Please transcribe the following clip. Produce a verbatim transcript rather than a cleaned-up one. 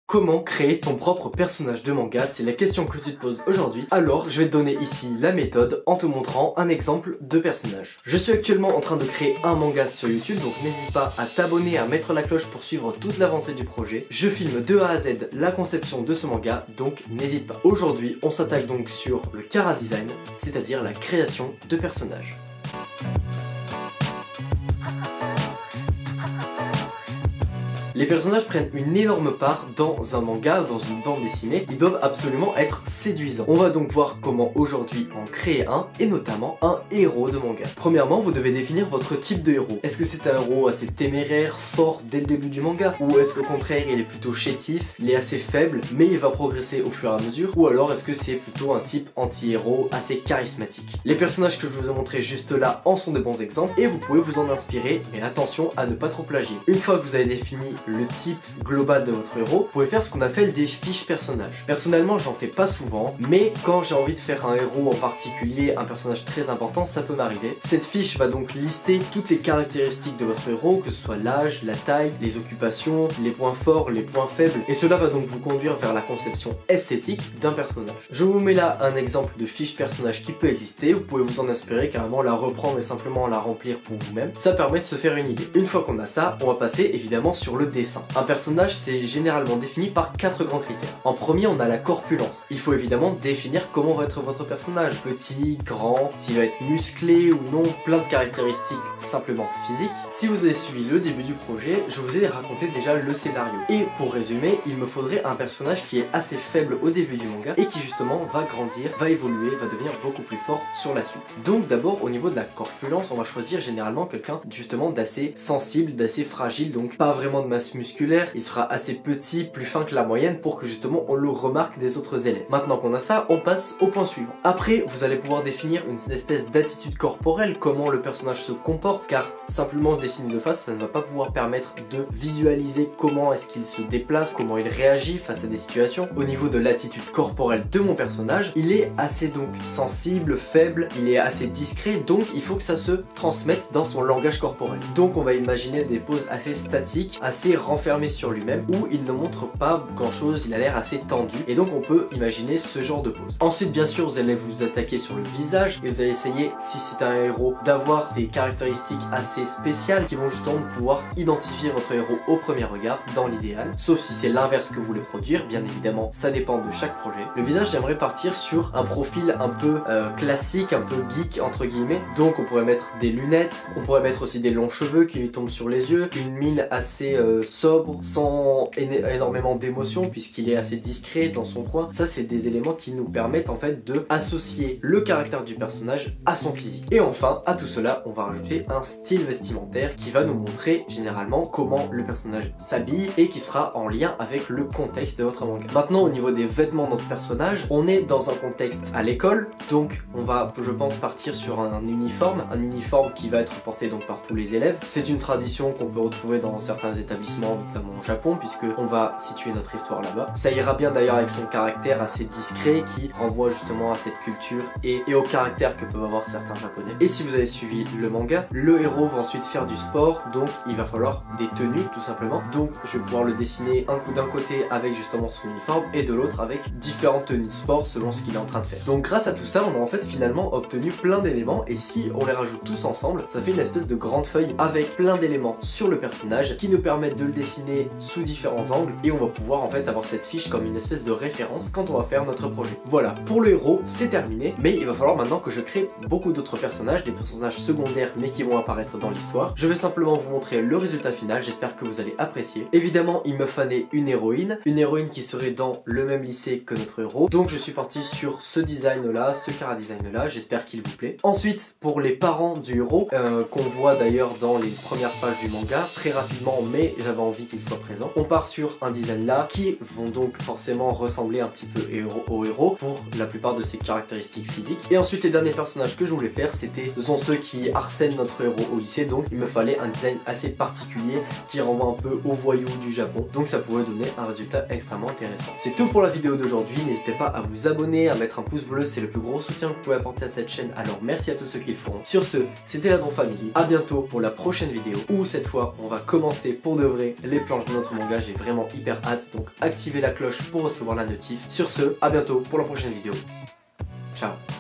Comment créer ton propre personnage de manga? C'est la question que tu te poses aujourd'hui. Alors, je vais te donner ici la méthode en te montrant un exemple de personnage. Je suis actuellement en train de créer un manga sur YouTube, donc n'hésite pas à t'abonner, à mettre la cloche pour suivre toute l'avancée du projet. Je filme de A à Z la conception de ce manga, donc n'hésite pas. Aujourd'hui, on s'attaque donc sur le chara design, c'est-à-dire la création de personnages. Les personnages prennent une énorme part dans un manga, dans une bande dessinée. Ils doivent absolument être séduisants. On va donc voir comment aujourd'hui en créer un, et notamment un héros de manga. Premièrement, vous devez définir votre type de héros. Est-ce que c'est un héros assez téméraire, fort dès le début du manga? Ou est-ce qu'au contraire, il est plutôt chétif, il est assez faible, mais il va progresser au fur et à mesure? Ou alors est-ce que c'est plutôt un type anti-héros assez charismatique? Les personnages que je vous ai montrés juste là en sont des bons exemples, et vous pouvez vous en inspirer, mais attention à ne pas trop plagier. Une fois que vous avez défini le type global de votre héros, vous pouvez faire ce qu'on appelle des fiches personnages. Personnellement, j'en fais pas souvent, mais quand j'ai envie de faire un héros en particulier, un personnage très important, ça peut m'arriver. Cette fiche va donc lister toutes les caractéristiques de votre héros, que ce soit l'âge, la taille, les occupations, les points forts, les points faibles, et cela va donc vous conduire vers la conception esthétique d'un personnage. Je vous mets là un exemple de fiche personnage qui peut exister, vous pouvez vous en inspirer, carrément la reprendre et simplement la remplir pour vous-même. Ça permet de se faire une idée. Une fois qu'on a ça, on va passer évidemment sur le dessin. Un personnage, c'est généralement défini par quatre grands critères. En premier, on a la corpulence. Il faut évidemment définir comment va être votre personnage. Petit, grand, s'il va être musclé ou non, plein de caractéristiques simplement physiques. Si vous avez suivi le début du projet, je vous ai raconté déjà le scénario. Et pour résumer, il me faudrait un personnage qui est assez faible au début du manga et qui justement va grandir, va évoluer, va devenir beaucoup plus fort sur la suite. Donc d'abord, au niveau de la corpulence, on va choisir généralement quelqu'un justement d'assez sensible, d'assez fragile, donc pas vraiment de masse musculaire, il sera assez petit, plus fin que la moyenne pour que justement on le remarque des autres élèves. Maintenant qu'on a ça, on passe au point suivant. Après, vous allez pouvoir définir une espèce d'attitude corporelle, comment le personnage se comporte, car simplement dessiner de face, ça ne va pas pouvoir permettre de visualiser comment est-ce qu'il se déplace, comment il réagit face à des situations. Au niveau de l'attitude corporelle de mon personnage, il est assez donc sensible, faible, il est assez discret, donc il faut que ça se transmette dans son langage corporel. Donc on va imaginer des poses assez statiques, assez renfermé sur lui-même, où il ne montre pas grand chose, il a l'air assez tendu, et donc on peut imaginer ce genre de pose. Ensuite, bien sûr, vous allez vous attaquer sur le visage et vous allez essayer, si c'est un héros, d'avoir des caractéristiques assez spéciales qui vont justement pouvoir identifier votre héros au premier regard, dans l'idéal, sauf si c'est l'inverse que vous voulez produire, bien évidemment ça dépend de chaque projet. Le visage, j'aimerais partir sur un profil un peu euh, classique, un peu geek entre guillemets, donc on pourrait mettre des lunettes, on pourrait mettre aussi des longs cheveux qui lui tombent sur les yeux, une mine assez euh, sobre, sans énormément d'émotion puisqu'il est assez discret dans son coin. Ça, c'est des éléments qui nous permettent en fait de associer le caractère du personnage à son physique. Et enfin, à tout cela, on va rajouter un style vestimentaire qui va nous montrer généralement comment le personnage s'habille et qui sera en lien avec le contexte de votre manga. Maintenant, au niveau des vêtements de notre personnage, on est dans un contexte à l'école, donc on va, je pense, partir sur un, un uniforme, un uniforme qui va être porté donc par tous les élèves. C'est une tradition qu'on peut retrouver dans certains établissements, notamment au Japon, puisque on va situer notre histoire là-bas. Ça ira bien d'ailleurs avec son caractère assez discret qui renvoie justement à cette culture et, et au caractère que peuvent avoir certains japonais. Et si vous avez suivi le manga, le héros va ensuite faire du sport, donc il va falloir des tenues tout simplement. Donc je vais pouvoir le dessiner un coup d'un côté avec justement son uniforme et de l'autre avec différentes tenues de sport selon ce qu'il est en train de faire. Donc grâce à tout ça, on a en fait finalement obtenu plein d'éléments, et si on les rajoute tous ensemble, ça fait une espèce de grande feuille avec plein d'éléments sur le personnage qui nous permettent de le dessiner sous différents angles, et on va pouvoir en fait avoir cette fiche comme une espèce de référence quand on va faire notre projet. Voilà, pour le héros, c'est terminé, mais il va falloir maintenant que je crée beaucoup d'autres personnages, des personnages secondaires mais qui vont apparaître dans l'histoire. Je vais simplement vous montrer le résultat final, j'espère que vous allez apprécier. Évidemment, il me fallait une héroïne, une héroïne qui serait dans le même lycée que notre héros, donc je suis parti sur ce design là, ce chara design là, j'espère qu'il vous plaît. Ensuite, pour les parents du héros, euh, qu'on voit d'ailleurs dans les premières pages du manga, très rapidement, mais j'avais envie qu'ils soient présents. On part sur un design là qui vont donc forcément ressembler un petit peu au héros pour la plupart de ses caractéristiques physiques. Et ensuite, les derniers personnages que je voulais faire, c'était ce sont ceux qui harcèlent notre héros au lycée, donc il me fallait un design assez particulier qui renvoie un peu aux voyous du Japon, donc ça pourrait donner un résultat extrêmement intéressant. C'est tout pour la vidéo d'aujourd'hui, n'hésitez pas à vous abonner, à mettre un pouce bleu, c'est le plus gros soutien que vous pouvez apporter à cette chaîne, alors merci à tous ceux qui le font. Sur ce, c'était la Dron Family, à bientôt pour la prochaine vidéo, où cette fois on va commencer pour de vrai découvrirez les planches de notre manga, j'ai vraiment hyper hâte, donc activez la cloche pour recevoir la notif. Sur ce, à bientôt pour la prochaine vidéo. Ciao.